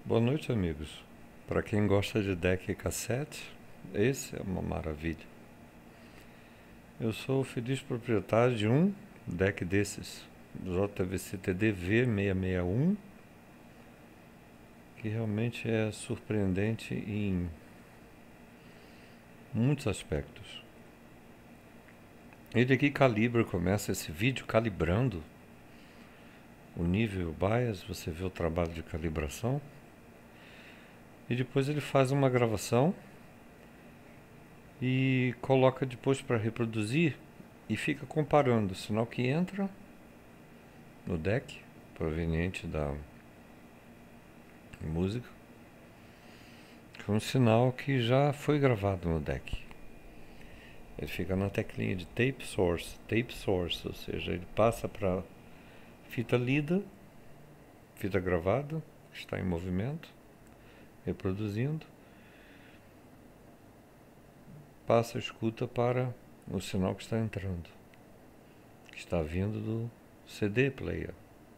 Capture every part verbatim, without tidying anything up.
Boa noite, amigos. Para quem gosta de deck e cassete, esse é uma maravilha. Eu sou o feliz proprietário de um deck desses, J V C T D V seiscentos e sessenta e um, que realmente é surpreendente em muitos aspectos. Ele aqui calibra, começa esse vídeo calibrando o nível bias, você vê o trabalho de calibração, e depois ele faz uma gravação e coloca depois para reproduzir e fica comparando o sinal que entra no deck proveniente da música com um sinal que já foi gravado no deck. Ele fica na teclinha de tape source, tape source, ou seja, ele passa para fita lida, fita gravada, que está em movimento, reproduzindo, passa a escuta para o sinal que está entrando, que está vindo do C D player.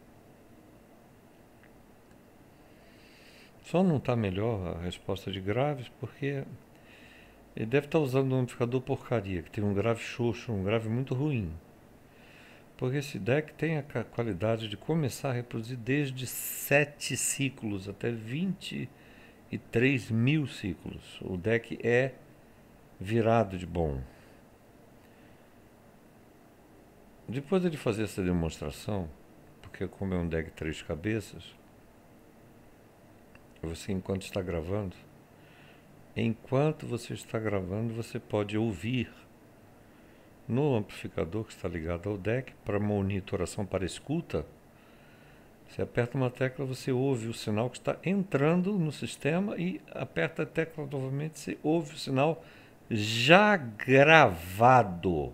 Só não está melhor a resposta de graves porque ele deve estar usando um amplificador porcaria, que tem um grave xoxo, um grave muito ruim. Porque esse deck tem a qualidade de começar a reproduzir desde sete ciclos até vinte e três mil ciclos. O deck é virado de bom. Depois de fazer essa demonstração, porque como é um deck três cabeças, você enquanto está gravando, enquanto você está gravando, você pode ouvir no amplificador que está ligado ao deck para monitoração para escuta. Você aperta uma tecla, você ouve o sinal que está entrando no sistema e aperta a tecla novamente, você ouve o sinal já gravado.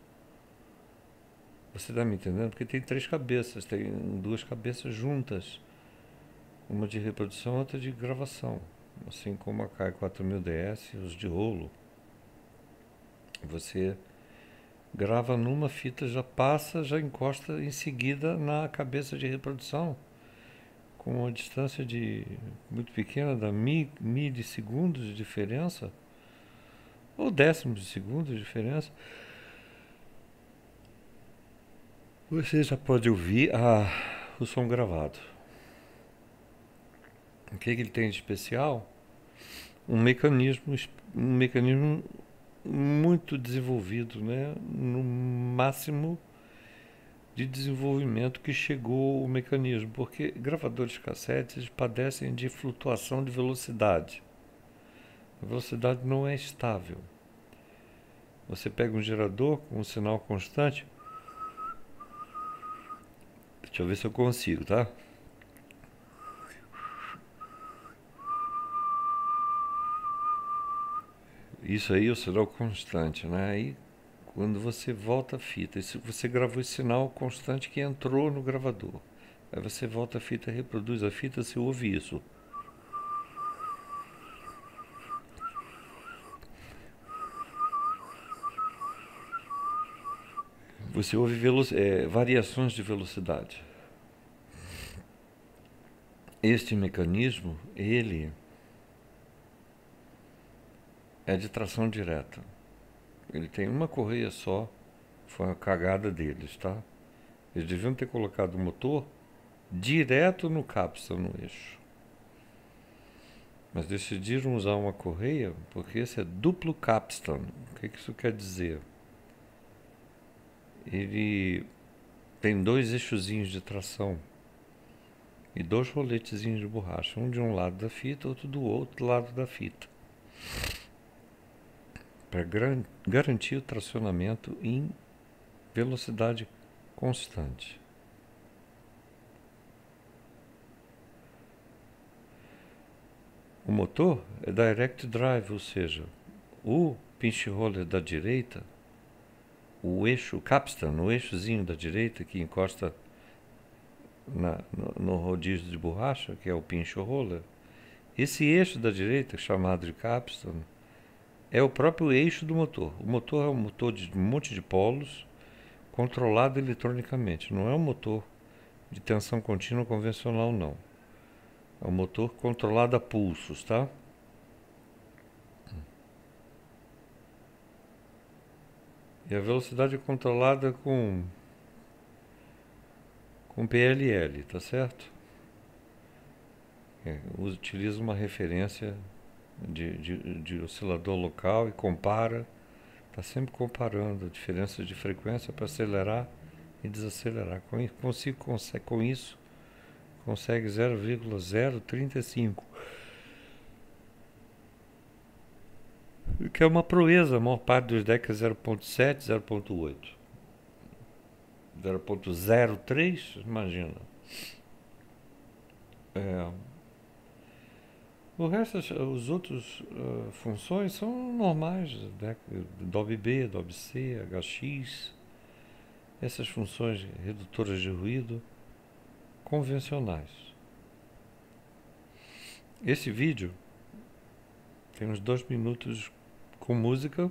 Você está me entendendo? Porque tem três cabeças, tem duas cabeças juntas. Uma de reprodução e outra de gravação. Assim como a K quatro mil D S e os de rolo. Você grava numa fita, já passa, já encosta em seguida na cabeça de reprodução. Com uma distância de muito pequena, da mi, milissegundos de diferença, ou décimos de segundo de diferença, você já pode ouvir a, o som gravado. O que, que ele tem de especial? Um mecanismo, um mecanismo muito desenvolvido, né? No máximo de desenvolvimento que chegou o mecanismo, porque gravadores de cassetes padecem de flutuação de velocidade. A velocidade não é estável. Você pega um gerador com um sinal constante. Deixa eu ver se eu consigo, tá? Isso aí é o sinal constante, né? Aí, quando você volta a fita, você gravou esse sinal constante que entrou no gravador. Aí você volta a fita, reproduz a fita, você ouve isso. Você ouve é, variações de velocidade. Este mecanismo, ele é de tração direta. Ele tem uma correia só, foi uma cagada deles, tá? Eles deviam ter colocado o motor direto no capstan, no eixo. Mas decidiram usar uma correia porque esse é duplo capstan. O que isso quer dizer? Ele tem dois eixozinhos de tração e dois roletezinhos de borracha, um de um lado da fita, outro do outro lado da fita, para garantir o tracionamento em velocidade constante. O motor é direct drive, ou seja, o pinch roller da direita, o eixo capstan, o eixozinho da direita que encosta na, no, no rodízio de borracha, que é o pinch roller, esse eixo da direita, chamado de capstan, é o próprio eixo do motor. O motor é um motor de um monte de polos, controlado eletronicamente. Não é um motor de tensão contínua convencional, não. É um motor controlado a pulsos, tá? E a velocidade é controlada com, com P L L, tá certo? É, utiliza uma referência de, de, de oscilador local e compara, está sempre comparando a diferença de frequência para acelerar e desacelerar. Com isso, consigo, consegue, com isso, consegue zero vírgula zero trinta e cinco. Que é uma proeza, a maior parte dos decks é zero vírgula sete, zero vírgula oito. zero vírgula zero três, imagina. É, o resto, os outros uh, funções são normais, né? Dolby B, Dolby C, H X, essas funções redutoras de ruído convencionais. Esse vídeo tem uns dois minutos com música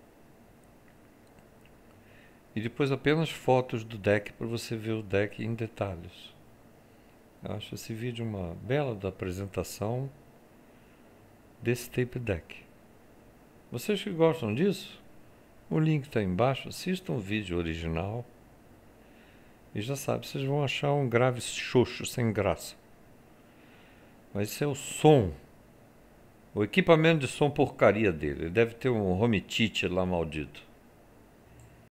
e depois apenas fotos do deck para você ver o deck em detalhes. Eu acho esse vídeo uma bela da apresentação desse tape deck. Vocês que gostam disso, o link está embaixo, assistam o vídeo original e já sabe, vocês vão achar um grave xoxo, sem graça. Mas esse é o som, o equipamento de som porcaria dele. Ele deve ter um home theater lá maldito.